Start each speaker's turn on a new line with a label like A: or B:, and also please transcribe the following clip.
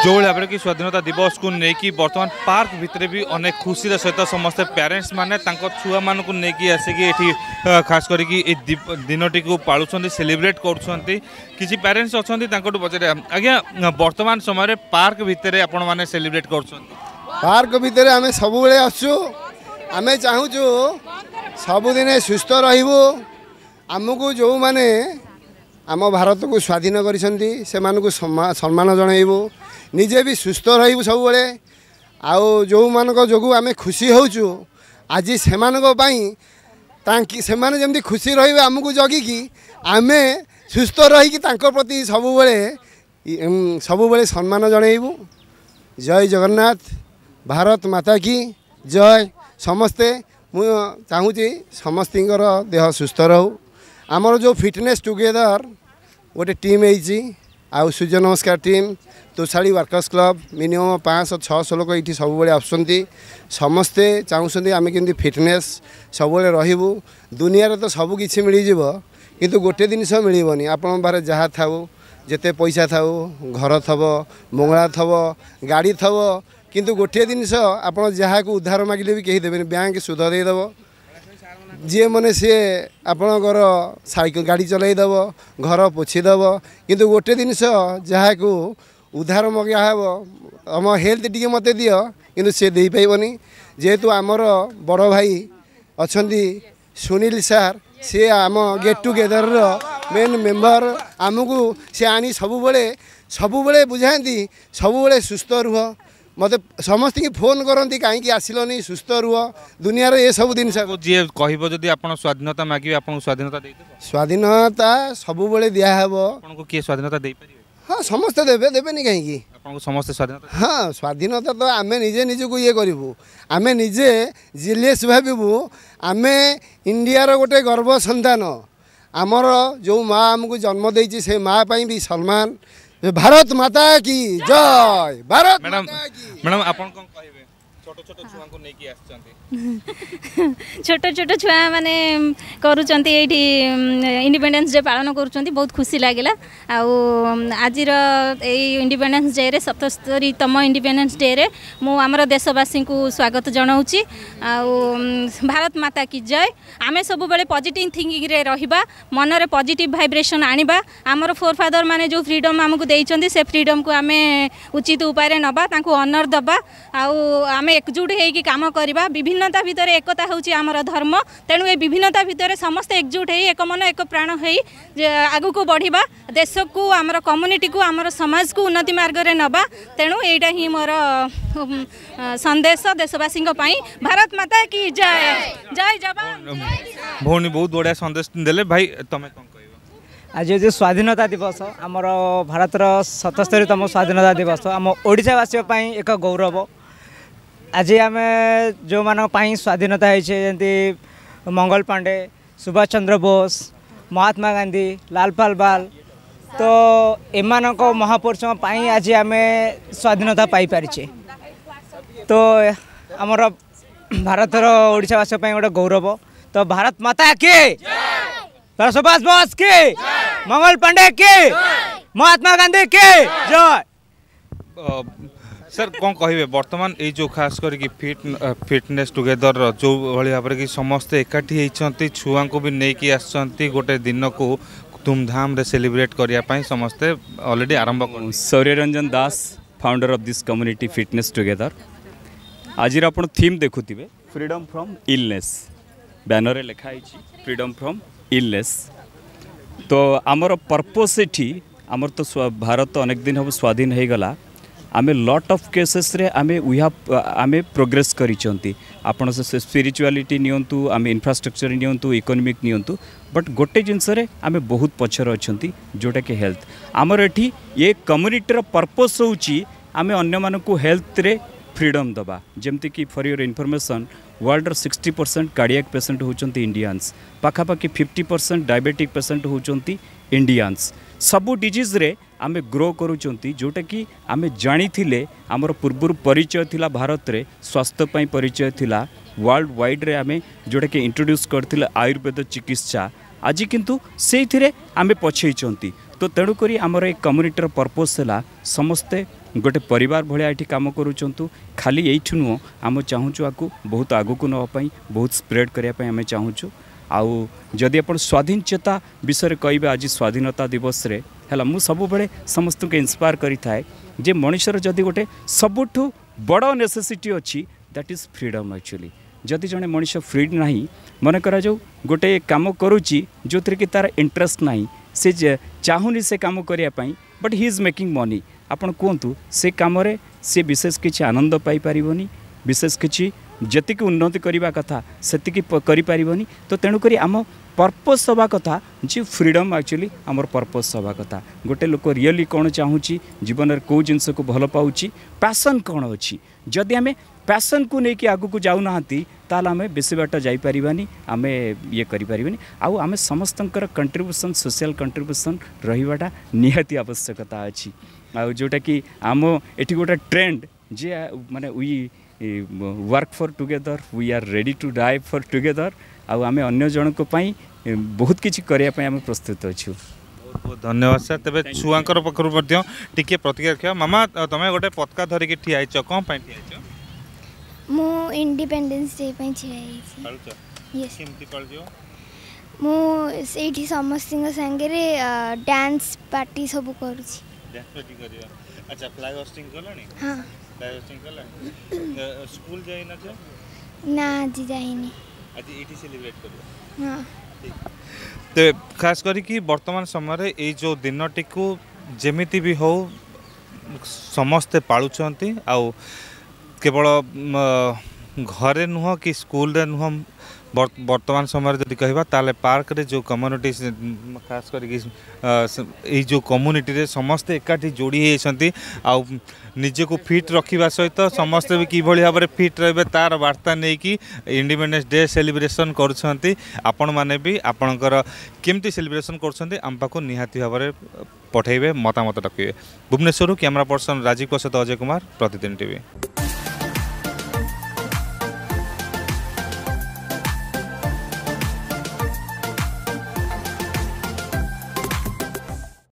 A: जो भाव कि स्वाधीनता दिवस को लेकिन बर्तमान पार्क भितर भी अनेक खुशी सहित समस्त पेरेंट्स माने छुआ मान को लेकिन आसिकी खास करके दिनटी को पालुंट सेलिब्रेट करुँच पेरेंट्स अच्छा पचारे आज्ञा बर्तमान समय पार्क भितर आपण मैंने सेलिब्रेट कर
B: पार्क भितर आम सब आसु आम चाहूँ सबुदिने सुस्थ रही आमको जो माने आम भारत को स्वाधीन कर सम्मान जनइबू निजे भी सुस्थ रही सब जो मानक जो आम खुशी होचु आज से जमी खुशी रही आमको जगिकी आम सुस्थ रही प्रति सब सम्मान जनइबू। जय जगन्नाथ भारत माता की जय। समस्ते मु चाहूँगी समस्तर देह सुस्थ रहू। आमर जो फिटनेस टुगेदर गोटे टीम आउ सूर्य नमस्कार team Toshali workers club minimum 500-600 लोक ये सब आसुँच समस्ते चाहूँ आम के फिटनेस सब रही दुनिया तो सबकि मिलଯିव किंतु गोटे जिनस मिलनी आपण बारे जहाँ था जिते पैसा था घर थब मंगला थब गाड़ी थब किंतु गोटे जिनस आप जहाँ को उद्धार मागिले भी कहीं देवे बैंक सुध देदेव जी मैंने सी आपणकर साइकिल गाड़ी चलईदेव घर पोछीदेव किंतु गोटे जिनस जहाँ को उद्धार मगा हम हेल्थ टी मत दि कि सी दे पाइबनी जेहेतु आमर बड़ भाई अच्छा सुनील सार सी आम गेट टुगेदर मेन मेम्बर आमको सी आनी सबुबले बुझाती सबुबले सुस्थ रुह मत समस्त की फोन करती कहीं आसिलनी सुस्थ रुह दुनिया ये सब जिन
A: जी कह आप स्वाधीनता मागे आप स्वाधीनता
B: स्वाधीनता सबुबले दिहब
A: आपको किए स्वाधीनता दे पारे।
B: हाँ समस्ते देवे देवेनि कहीं
A: समस्त स्वाधीनता
B: हाँ स्वाधीनता तो आम निजे निजक ये करूँ आम निजे जिलेस भावु आम इंडियार गोटे गर्व संतान आमर जो माँ आमको जन्म देती से माँ भी सम्मान भारत माता की जय। भारत
A: मैडम आप छोट छोट छुआ को लेके
C: छोट छोट छुआ माने करूचंती एठी इंडिपेंडेंस डे पालन करूचंती बहुत खुशी लागला। आज इंडिपेंडेंस डे रे 77तम इंडिपेंडेंस डे रे मु आमर देशवासी को स्वागत जनाऊँगी। भारत माता की जय। आमे सब बेले पॉजिटिव थिंकिंग रे रहिबा मन रे पॉजिटिव वाइब्रेशन आनिबा आमर फोर फादर माने जो फ्रीडम आमको देइचंती से फ्रीडम को आमे उचित उपाय रे नबा तांको ऑनर दबा आमे एकजुट होइकी काम करबा। विभिन्नता भितर एकता होची आमर धर्म तेणु ए विभिन्नता भितर समस्त एकजुट होई एक मन एक प्राण होई आगु को बढ़िबा देश को आमर कम्युनिटी को आमर समाज को उन्नति मार्ग रे नबा। तेणु एटा ही मोर संदेश देशवासी पई। भारत माता की जय। जय जवान।
A: भौनी बहुत बढ़िया संदेश देले भाई तमे कोन कहबो।
D: आज जो स्वाधीनता दिवस आमर भारतर 77तम स्वाधीनता दिवस आम ओडिशावासी पई एक गौरव। आज आम जो मान स्वाधीनता होती मंगल पांडे सुभाष चंद्र बोस महात्मा गांधी लालपाल बाल तो एमान महापुरुषों आज आम स्वाधीनता पाई पारिछे। तो आमर भारतर ओडिशावासी गोटे गौरव। तो भारत माता के सुभाष बोस के मंगल पांडे के महात्मा गांधी के जय।
A: सर कौन कहे बर्तमान ये जो खास करके फिटनेस टुगेदर जो भाई भाव कि समस्ते एकाठी होती छुआ को भी नहीं आसती गोटे दिन को धूमधाम रे सेलिब्रेट करने समस्ते ऑलरेडी आरंभ कर।
E: Saurya Ranjan Das founder of this community fitness together. आज आप थीम देखुवे फ्रीडम फ्रॉम इलनेस बैनर लिखाई फ्रीडम फ्रॉम इलनेस। तो आमर पर्पस एठी आमर तो भारत अनेक दिन हम स्वाधीन हो गला आमे लॉट ऑफ केसेस रे आमे प्रोग्रेस करिसंती आपण से स्पिरिचुअलिटी नियंतु आमे इंफ्रास्ट्रक्चर नियंतु इकोनॉमिक नियंतु बट गोटे जिनस रे आमे बहुत पछर अछंती जोटा के हेल्थ आमर एठी ये कम्युनिटी पर्पस होची आमे अन्य मानकु हेल्थ रे फ्रीडम दबा। जेमती कि for your information world 60% cardiac patient होचंती इंडियंस पाखापाखि 50% डायबिटिक पेशेंट होचंती इंडियंस। सबू डिजीज रे आमे ग्रो करूचंती जोटा कि आमे जानी थिले आमर पूर्व परिचय थिला भारत रे स्वास्थ्य पई परिचय थिला वर्ल्ड वाइड रे आमे जोटा कि इंट्रोड्यूस करथिले आयुर्वेद चिकित्सा आज किंतु से आमे पछेइचंती। तो तेणुक आमर ए कम्युनिटर पर्पस है समस्ते गोटे परिवार भाया ये कम करूँ खाली ये नुह आम चाहूँ आपको बहुत आगक नापी बहुत स्प्रेड करने आम चाहूँ आउ जदि आप स्वाधीनता विषय कहे आज स्वाधीनता दिवस रे है मु सब बड़े समस्त को इंस्पायर करी थाए जे मनुष्यर जदि गोटे सबुठु बड़ नेसेसिटी अच्छी दैट इज फ्रीडम एक्चुअली जदि जड़े मनुष्य फ्री ना मन करा जो गोटे काम करुच्ची जो थी कि तार इंटरेस्ट ना से चाहूनी से काम करने but he is making money आपन कहतु से कम से विशेष किसी आनंद पाई पारिबनी विशेष किसी जतिक उन्नति करने कथा सेतिकी करिपारिबनी तो तेणुक आम पर्पस हवा कथा जी फ्रीडम एक्चुअली आमर पर्पस हवा कथा गोटे लोक रियली कौन चाहूँगी जीवन में कौ जिनस को भल पाऊँच पैसन कौन अच्छी जदि आम पैसन को लेकिन आगू जाऊना ताल आम बेसी बाट जापारानी आम ये करें आम समस्तंकर कंट्रीब्यूशन सोशल कंट्रीब्यूशन रहीबाटा निहाती आवश्यकता अच्छी आ जोटा कि आम एटी गोटे ट्रेंड जे माने we work for together we are ready to die for together आम अन्य जन को बहुत किसी करने आम प्रस्तुत अच्छु।
A: बहुत बहुत धन्यवाद सर तेरे छुआंकर पखर टिके प्रतिक्रिया रखा मामा तुम गोटे पतका धरिकी ठिया कौन ठिया
F: मु इंडिपेंडेंस डे पे छिया यस मु सेठी समस्त संगे रे डांस पार्टी सब करूची
A: डांस पार्टी करियो अच्छा फ्लाई होस्टिंग करलानी
F: हां
A: फ्लाई होस्टिंग करला स्कूल जाई ना छ
F: ना जी जाईनी
A: आज एठी सेलिब्रेट करियो
F: हां
A: तो खास करी कि वर्तमान समय ये जो दिनटी को जेमिति भी हो समस्ते पालुचंती आउ केवल घरे नुह कि स्कूल नुह वर्तमान समय जब कहवा ताले पार्क रे जो कम्युनिटी खास कर जो कम्युनिटी रे समस्ते एकाठी जोड़ी होती आउ निजे को फिट रखा सहित समस्ते भी किभली भाव में फिट रे तार वार्ता नहीं कि इंडिपेंडेंस डे सेलिब्रेशन कर आपण माने भी आपणकर केमती सेलिब्रेशन कर आम पाक निहाती भाव में पठेबे मतामत रखिए। भुवनेश्वर कैमरा पर्सन राजीव सहित अजय कुमार प्रतिदिन टीवी।